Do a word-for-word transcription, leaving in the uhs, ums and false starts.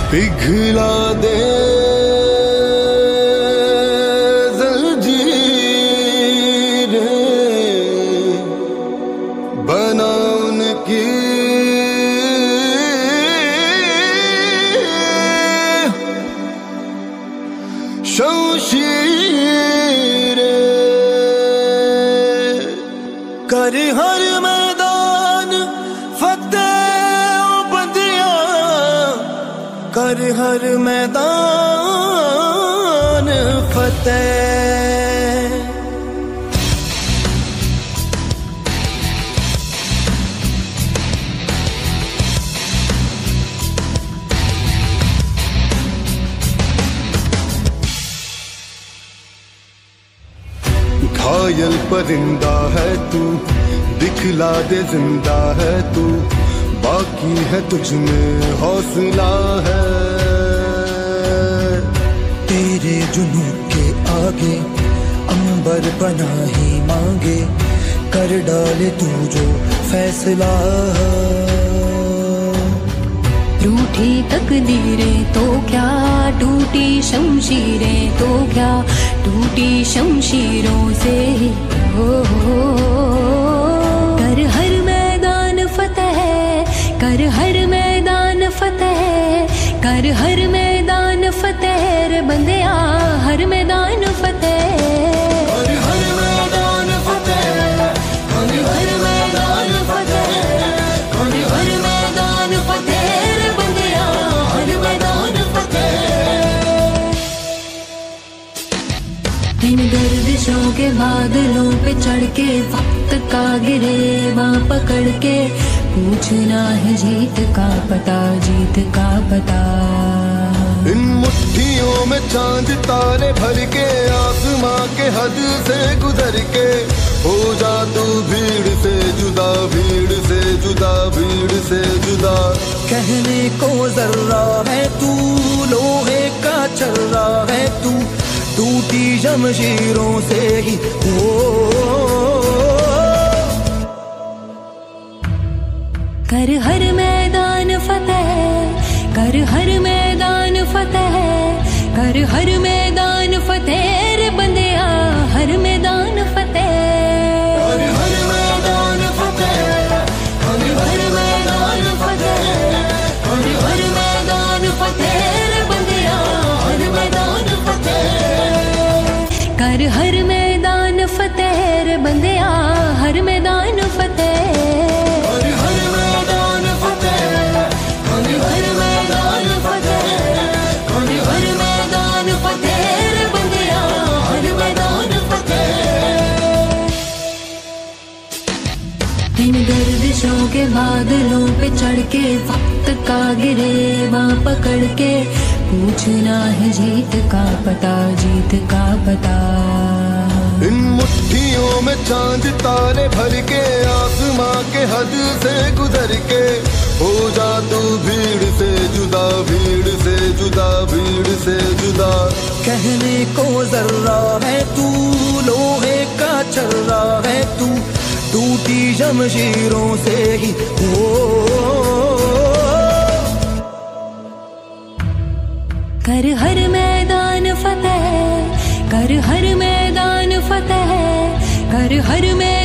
पिघला दे जंजीरें, बना उनकी शमशीरें। कर हर मैदान फतेह ओ बंदिया, कर हर मैदान फतेह। घायल परिंदा है तू, दिखला दे जिंदा है तू, बाकी है तुझ में हौसला है। तेरे जुनू के आगे अंबर बना ही मांगे, कर डाले तू जो फैसला। रूठी तकदीरें तो क्या, टूटी शमशीरें तो क्या, टूटी शमशीरों से ही हो, हो, कर हर मैदान फतेह, कर हर मैदान फतेह, कर हर मैदान फतेह रे बंदिया, हर मैदान फतेह। कर हर मैदान फतेह, कर हर मैदान फतेह, कर हर मैदान फतेह रे बंदिया, हर मैदान फतेह। इन गर्दिशों के बादलों पे चढ़ के, वक्त का गिरेबां पकड़ के, पूछना है जीत का पता, जीत का पता। इन मुट्ठियों में चांद तारे भर के, आसमां के हद से गुजर के, हो जा तू भीड़ से जुदा, भीड़ से जुदा, भीड़ से जुदा। कहने को जर्रा है तू, लोहे का चर्रा है तू, टूटी शमशीरों से ही हो। कर हर मैदान फतेह, कर हर मैदान फतेह, कर हर मैदान फतेह रे बंदिया, हर मैदान फतेह। कर हर मैदान फतेह, कर हर मैदान फतेह, कर हर मैदान फतेह रे बंदिया, हर मैदान फतेह। कर हर मैदान फतेह रे बंदिया, हर मैदान फतेह। कर हर मैदान फतेह, कर हर मैदान फतेह, कर हर मैदान फतेह रे बंदिया, हर मैदान फतेह। इन गर्दिशों के बादलों पे चढ़ के, वक्त का गिरेबां पकड़ के, पूछना है जीत का पता, जीत का पता। इन मुट्ठियों में चांद तारे भर के, आसमां के हद से गुजर के, हो जा तू भीड़ से जुदा, भीड़ से जुदा, भीड़ से जुदा। कहने को जर्रा है तू, लोहे का चर्रा है तू, टूटी शमशीरों से ही हो। कर हर मैदान फतेह, कर हर मैदान फतेह, कर हर मैदान